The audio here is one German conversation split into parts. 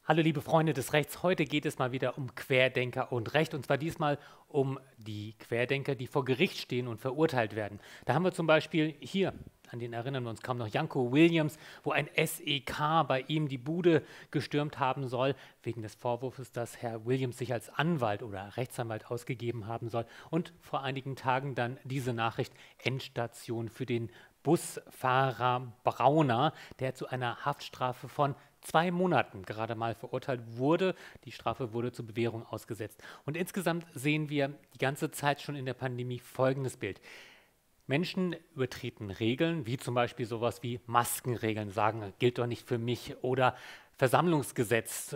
Hallo liebe Freunde des Rechts, heute geht es mal wieder um Querdenker und Recht, und zwar diesmal um die Querdenker, die vor Gericht stehen und verurteilt werden. Da haben wir zum Beispiel hier, an den erinnern wir uns kaum noch, Janko Williams, wo ein SEK bei ihm die Bude gestürmt haben soll, wegen des Vorwurfs, dass Herr Williams sich als Anwalt oder Rechtsanwalt ausgegeben haben soll, und vor einigen Tagen dann diese Nachricht: Endstation für den Busfahrer Brauner, der zu einer Haftstrafe von 2 Monaten gerade mal verurteilt wurde. Die Strafe wurde zur Bewährung ausgesetzt. Und insgesamt sehen wir die ganze Zeit schon in der Pandemie folgendes Bild. Menschen übertreten Regeln, wie zum Beispiel sowas wie Maskenregeln, sagen, gilt doch nicht für mich, oder Versammlungsgesetz,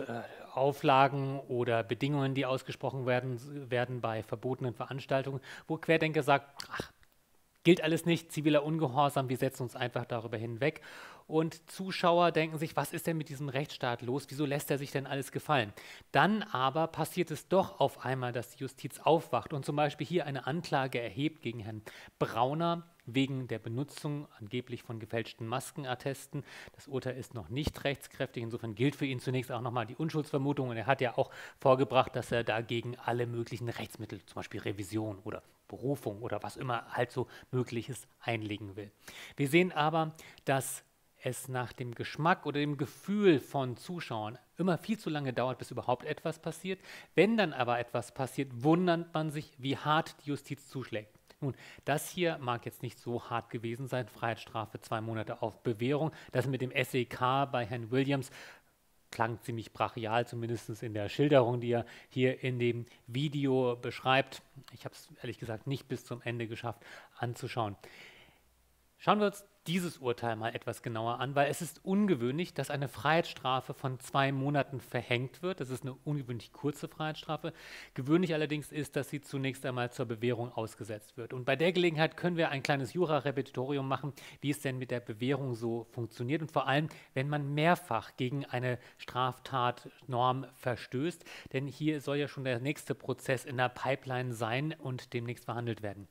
Auflagen oder Bedingungen, die ausgesprochen werden bei verbotenen Veranstaltungen, wo Querdenker sagen, ach, gilt alles nicht, ziviler Ungehorsam, wir setzen uns einfach darüber hinweg. Und Zuschauer denken sich, was ist denn mit diesem Rechtsstaat los? Wieso lässt er sich denn alles gefallen? Dann aber passiert es doch auf einmal, dass die Justiz aufwacht und zum Beispiel hier eine Anklage erhebt gegen Herrn Brauner wegen der Benutzung angeblich von gefälschten Maskenattesten. Das Urteil ist noch nicht rechtskräftig, insofern gilt für ihn zunächst auch nochmal die Unschuldsvermutung, und er hat ja auch vorgebracht, dass er dagegen alle möglichen Rechtsmittel, zum Beispiel Revision oder Berufung oder was immer halt so möglich ist, einlegen will. Wir sehen aber, dass es nach dem Geschmack oder dem Gefühl von Zuschauern immer viel zu lange dauert, bis überhaupt etwas passiert. Wenn dann aber etwas passiert, wundert man sich, wie hart die Justiz zuschlägt. Nun, das hier mag jetzt nicht so hart gewesen sein, Freiheitsstrafe 2 Monate auf Bewährung. Das mit dem SEK bei Herrn Williams klang ziemlich brachial, zumindest in der Schilderung, die er hier in dem Video beschreibt. Ich habe es ehrlich gesagt nicht bis zum Ende geschafft anzuschauen. Schauen wir uns dieses Urteil mal etwas genauer an, weil es ist ungewöhnlich, dass eine Freiheitsstrafe von 2 Monaten verhängt wird. Das ist eine ungewöhnlich kurze Freiheitsstrafe. Gewöhnlich allerdings ist, dass sie zunächst einmal zur Bewährung ausgesetzt wird. Und bei der Gelegenheit können wir ein kleines Jura-Repetitorium machen, wie es denn mit der Bewährung so funktioniert, und vor allem, wenn man mehrfach gegen eine Straftatnorm verstößt. Denn hier soll ja schon der nächste Prozess in der Pipeline sein und demnächst verhandelt werden.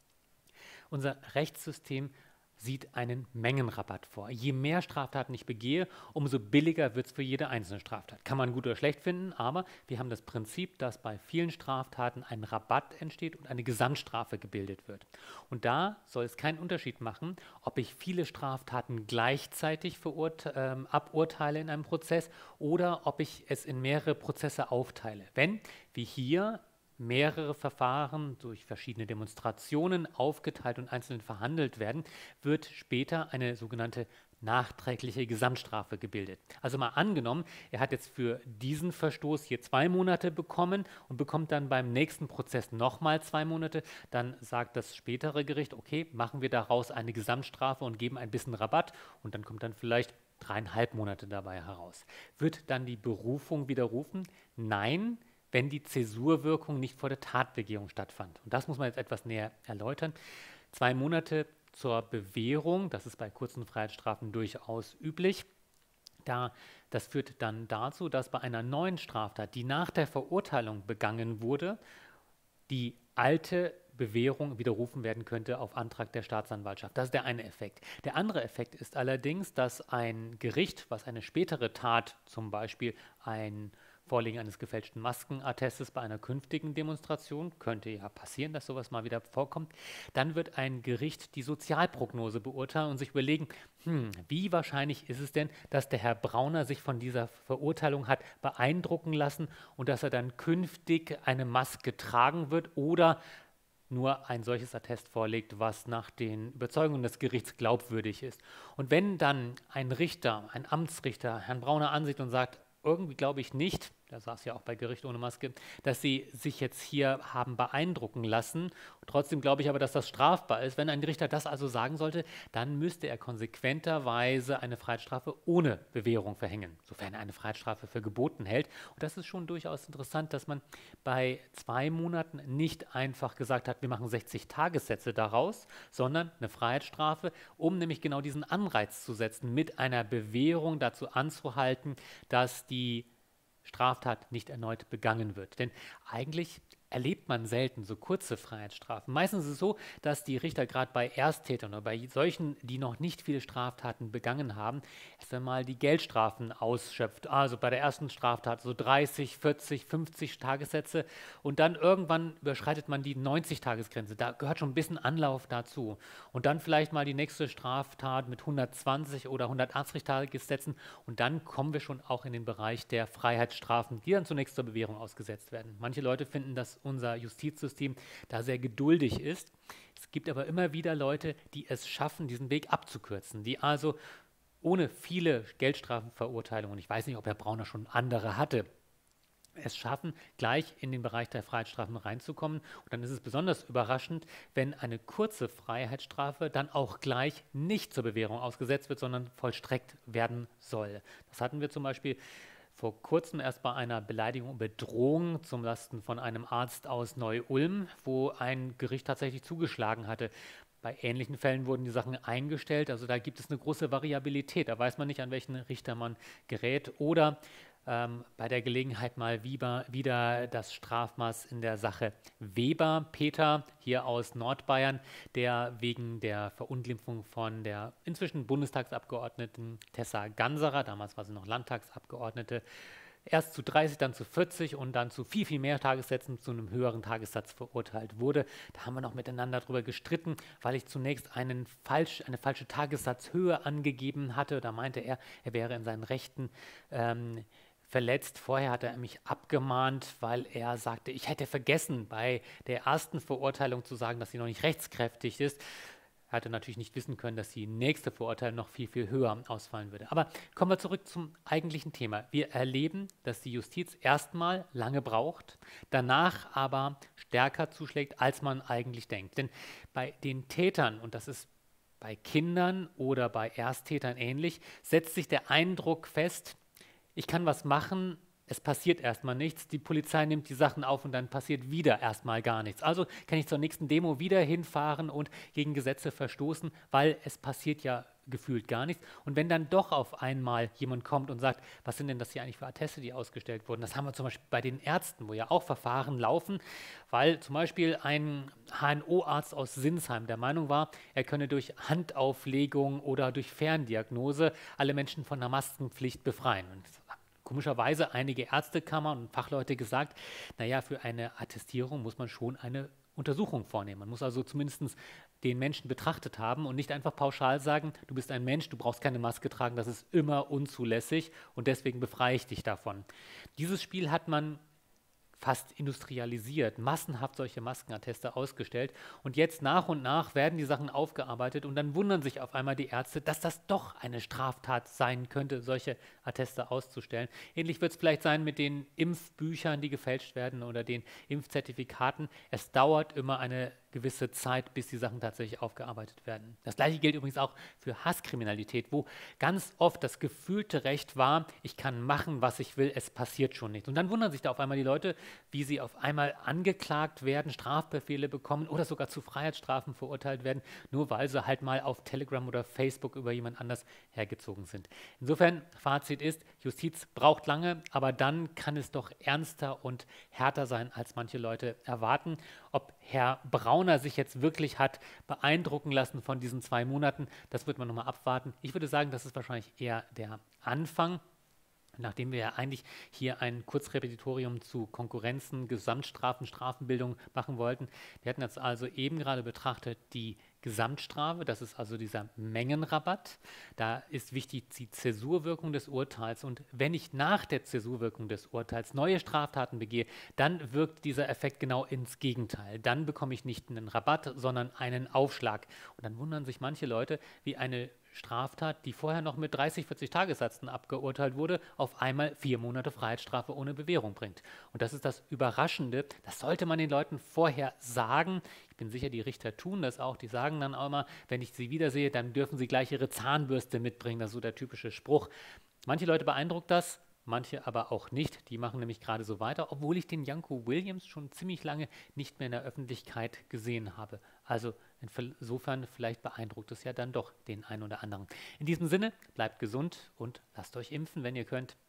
Unser Rechtssystem sieht einen Mengenrabatt vor. Je mehr Straftaten ich begehe, umso billiger wird es für jede einzelne Straftat. Kann man gut oder schlecht finden, aber wir haben das Prinzip, dass bei vielen Straftaten ein Rabatt entsteht und eine Gesamtstrafe gebildet wird. Und da soll es keinen Unterschied machen, ob ich viele Straftaten gleichzeitig aburteile in einem Prozess oder ob ich es in mehrere Prozesse aufteile. Wenn, wie hier, mehrere Verfahren durch verschiedene Demonstrationen aufgeteilt und einzeln verhandelt werden, wird später eine sogenannte nachträgliche Gesamtstrafe gebildet. Also mal angenommen, er hat jetzt für diesen Verstoß hier 2 Monate bekommen und bekommt dann beim nächsten Prozess nochmal 2 Monate, dann sagt das spätere Gericht, okay, machen wir daraus eine Gesamtstrafe und geben ein bisschen Rabatt, und dann kommt dann vielleicht 3,5 Monate dabei heraus. Wird dann die Berufung widerrufen? Nein, wenn die Zäsurwirkung nicht vor der Tatbegehung stattfand. Und das muss man jetzt etwas näher erläutern. 2 Monate zur Bewährung, das ist bei kurzen Freiheitsstrafen durchaus üblich. Das führt dann dazu, dass bei einer neuen Straftat, die nach der Verurteilung begangen wurde, die alte Bewährung widerrufen werden könnte auf Antrag der Staatsanwaltschaft. Das ist der eine Effekt. Der andere Effekt ist allerdings, dass ein Gericht, was eine spätere Tat, zum Beispiel ein Vorlegen eines gefälschten Maskenattestes bei einer künftigen Demonstration, könnte ja passieren, dass sowas mal wieder vorkommt, dann wird ein Gericht die Sozialprognose beurteilen und sich überlegen, wie wahrscheinlich ist es denn, dass der Herr Brauner sich von dieser Verurteilung hat beeindrucken lassen und dass er dann künftig eine Maske tragen wird oder nur ein solches Attest vorlegt, was nach den Überzeugungen des Gerichts glaubwürdig ist. Und wenn dann ein Richter, ein Amtsrichter, Herrn Brauner ansieht und sagt, irgendwie glaube ich nicht, der saß ja auch bei Gericht ohne Maske, dass sie sich jetzt hier haben beeindrucken lassen. Trotzdem glaube ich aber, dass das strafbar ist. Wenn ein Richter das also sagen sollte, dann müsste er konsequenterweise eine Freiheitsstrafe ohne Bewährung verhängen, sofern er eine Freiheitsstrafe für geboten hält. Und das ist schon durchaus interessant, dass man bei 2 Monaten nicht einfach gesagt hat, wir machen 60 Tagessätze daraus, sondern eine Freiheitsstrafe, um nämlich genau diesen Anreiz zu setzen, mit einer Bewährung dazu anzuhalten, dass die Straftat nicht erneut begangen wird. Denn eigentlich erlebt man selten so kurze Freiheitsstrafen. Meistens ist es so, dass die Richter gerade bei Ersttätern oder bei solchen, die noch nicht viele Straftaten begangen haben, erst einmal die Geldstrafen ausschöpft. Also bei der ersten Straftat so 30, 40, 50 Tagessätze und dann irgendwann überschreitet man die 90-Tagesgrenze. Da gehört schon ein bisschen Anlauf dazu. Und dann vielleicht mal die nächste Straftat mit 120 oder 180 Tagessätzen und dann kommen wir schon auch in den Bereich der Freiheitsstrafen, die dann zunächst zur Bewährung ausgesetzt werden. Manche Leute finden, dass unser Justizsystem da sehr geduldig ist. Es gibt aber immer wieder Leute, die es schaffen, diesen Weg abzukürzen, die also ohne viele Geldstrafenverurteilungen, ich weiß nicht, ob Herr Brauner schon andere hatte, es schaffen, gleich in den Bereich der Freiheitsstrafen reinzukommen. Und dann ist es besonders überraschend, wenn eine kurze Freiheitsstrafe dann auch gleich nicht zur Bewährung ausgesetzt wird, sondern vollstreckt werden soll. Das hatten wir zum Beispiel vor kurzem erst bei einer Beleidigung und Bedrohung zum Lasten von einem Arzt aus Neu-Ulm, wo ein Gericht tatsächlich zugeschlagen hatte. Bei ähnlichen Fällen wurden die Sachen eingestellt, also da gibt es eine große Variabilität. Da weiß man nicht, an welchen Richter man gerät. Oder bei der Gelegenheit mal wieder das Strafmaß in der Sache Weber, Peter, hier aus Nordbayern, der wegen der Verunglimpfung von der inzwischen Bundestagsabgeordneten Tessa Ganserer, damals war sie noch Landtagsabgeordnete, erst zu 30, dann zu 40 und dann zu viel, viel mehr Tagessätzen zu einem höheren Tagessatz verurteilt wurde. Da haben wir noch miteinander darüber gestritten, weil ich zunächst eine falsche Tagessatzhöhe angegeben hatte. Da meinte er wäre in seinen Rechten verletzt. Vorher hat er mich abgemahnt, weil er sagte, ich hätte vergessen, bei der ersten Verurteilung zu sagen, dass sie noch nicht rechtskräftig ist. Er hatte natürlich nicht wissen können, dass die nächste Verurteilung noch viel, viel höher ausfallen würde. Aber kommen wir zurück zum eigentlichen Thema. Wir erleben, dass die Justiz erstmal lange braucht, danach aber stärker zuschlägt, als man eigentlich denkt. Denn bei den Tätern, und das ist bei Kindern oder bei Ersttätern ähnlich, setzt sich der Eindruck fest, ich kann was machen, es passiert erstmal nichts, die Polizei nimmt die Sachen auf und dann passiert wieder erstmal gar nichts. Also kann ich zur nächsten Demo wieder hinfahren und gegen Gesetze verstoßen, weil es passiert ja gefühlt gar nichts. Und wenn dann doch auf einmal jemand kommt und sagt, was sind denn das hier eigentlich für Atteste, die ausgestellt wurden? Das haben wir zum Beispiel bei den Ärzten, wo ja auch Verfahren laufen, weil zum Beispiel ein HNO-Arzt aus Sinsheim der Meinung war, er könne durch Handauflegung oder durch Ferndiagnose alle Menschen von der Maskenpflicht befreien. Und komischerweise einige Ärztekammern und Fachleute gesagt, naja, für eine Attestierung muss man schon eine Untersuchung vornehmen. Man muss also zumindest den Menschen betrachtet haben und nicht einfach pauschal sagen, du bist ein Mensch, du brauchst keine Maske tragen, das ist immer unzulässig und deswegen befreie ich dich davon. Dieses Spiel hat man fast industrialisiert, massenhaft solche Maskenatteste ausgestellt und jetzt nach und nach werden die Sachen aufgearbeitet und dann wundern sich auf einmal die Ärzte, dass das doch eine Straftat sein könnte, solche Atteste auszustellen. Ähnlich wird es vielleicht sein mit den Impfbüchern, die gefälscht werden oder den Impfzertifikaten. Es dauert immer eine gewisse Zeit, bis die Sachen tatsächlich aufgearbeitet werden. Das gleiche gilt übrigens auch für Hasskriminalität, wo ganz oft das gefühlte Recht war, ich kann machen, was ich will, es passiert schon nichts. Und dann wundern sich da auf einmal die Leute, wie sie auf einmal angeklagt werden, Strafbefehle bekommen oder sogar zu Freiheitsstrafen verurteilt werden, nur weil sie halt mal auf Telegram oder Facebook über jemand anders hergezogen sind. Insofern, Fazit ist, Justiz braucht lange, aber dann kann es doch ernster und härter sein, als manche Leute erwarten. Ob Herr Brauner sich jetzt wirklich hat beeindrucken lassen von diesen 2 Monaten, das wird man nochmal abwarten. Ich würde sagen, das ist wahrscheinlich eher der Anfang. Nachdem wir ja eigentlich hier ein Kurzrepetitorium zu Konkurrenzen, Gesamtstrafen, Strafenbildung machen wollten. Wir hatten jetzt also eben gerade betrachtet die Gesamtstrafe, das ist also dieser Mengenrabatt. Da ist wichtig die Zäsurwirkung des Urteils und wenn ich nach der Zäsurwirkung des Urteils neue Straftaten begehe, dann wirkt dieser Effekt genau ins Gegenteil. Dann bekomme ich nicht einen Rabatt, sondern einen Aufschlag. Und dann wundern sich manche Leute, wie eine Straftat, die vorher noch mit 30, 40 Tagessätzen abgeurteilt wurde, auf einmal 4 Monate Freiheitsstrafe ohne Bewährung bringt. Und das ist das Überraschende. Das sollte man den Leuten vorher sagen. Ich bin sicher, die Richter tun das auch. Die sagen dann auch immer, wenn ich sie wiedersehe, dann dürfen sie gleich ihre Zahnbürste mitbringen. Das ist so der typische Spruch. Manche Leute beeindruckt das, manche aber auch nicht. Die machen nämlich gerade so weiter, obwohl ich den Janko Williams schon ziemlich lange nicht mehr in der Öffentlichkeit gesehen habe. Also insofern vielleicht beeindruckt es ja dann doch den einen oder anderen. In diesem Sinne, bleibt gesund und lasst euch impfen, wenn ihr könnt.